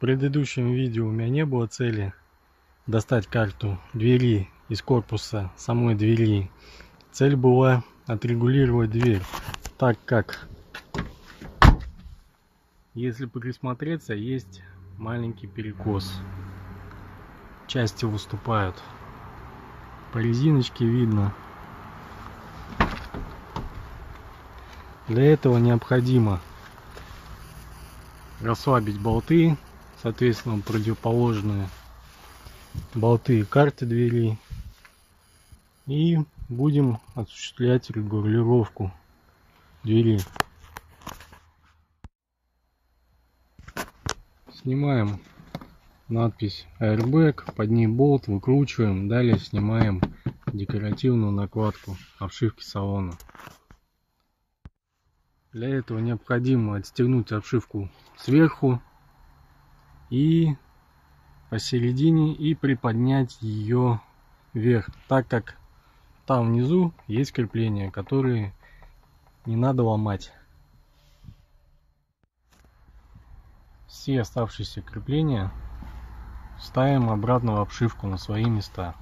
предыдущем видео у меня не было цели достать карту двери из корпуса самой двери. Цель была отрегулировать дверь, так как, если присмотреться, есть маленький перекос. Части выступают. По резиночке видно. Для этого необходимо расслабить болты, соответственно противоположные болты карты двери, и будем осуществлять регулировку двери. Снимаем надпись Airbag, под ней болт, выкручиваем, далее снимаем декоративную накладку обшивки салона. Для этого необходимо отстегнуть обшивку сверху и посередине и приподнять ее вверх, так как там внизу есть крепления, которые не надо ломать. Все оставшиеся крепления ставим обратно в обшивку на свои места.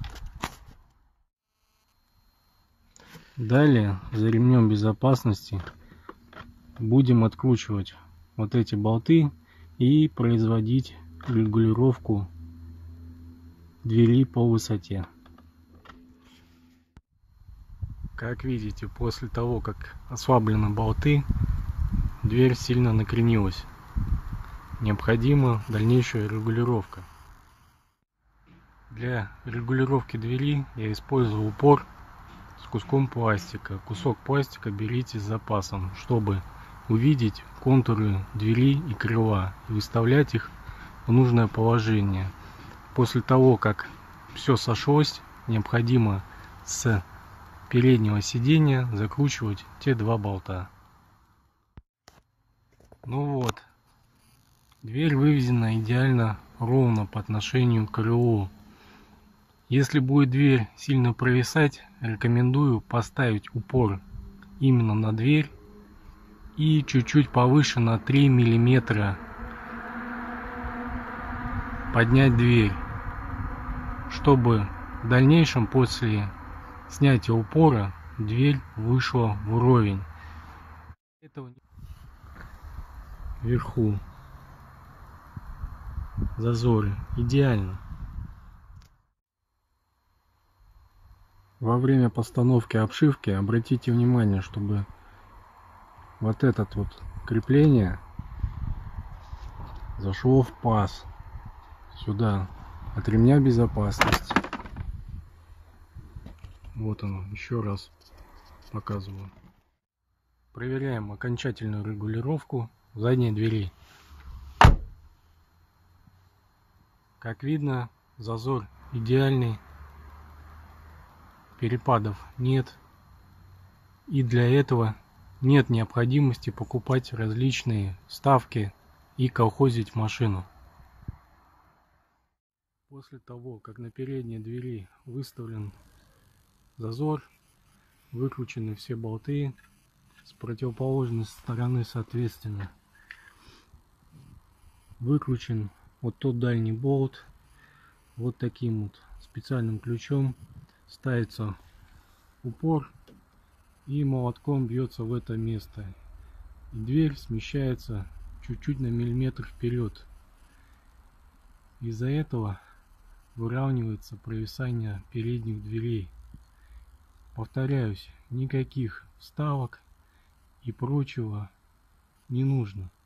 Далее за ремнем безопасности будем откручивать вот эти болты и производить регулировку двери по высоте. Как видите, после того как ослаблены болты, дверь сильно накренилась. Необходима дальнейшая регулировка. Для регулировки двери я использую упор с куском пластика. Кусок пластика берите с запасом, чтобы увидеть контуры двери и крыла и выставлять их в нужное положение. После того как все сошлось, необходимо с переднего сиденья закручивать те два болта. Ну вот, дверь выведена идеально ровно по отношению к крылу. Если будет дверь сильно провисать, рекомендую поставить упор именно на дверь и чуть-чуть повыше на 3 мм поднять дверь, чтобы в дальнейшем после снятия упора дверь вышла в уровень. Вверху зазоры идеально. Во время постановки обшивки обратите внимание, чтобы вот этот вот крепление зашло в паз сюда от ремня безопасности. Вот оно, еще раз показываю. Проверяем окончательную регулировку задней двери. Как видно, зазор идеальный, перепадов нет, и для этого нет необходимости покупать различные вставки и колхозить машину. После того, как на передней двери выставлен зазор, выкручены все болты, с противоположной стороны соответственно выкручен вот тот дальний болт. Вот таким вот специальным ключом ставится упор и молотком бьется в это место, и дверь смещается чуть-чуть на миллиметр вперед. Из-за этого выравнивается провисание передних дверей. Повторяюсь, никаких вставок и прочего не нужно.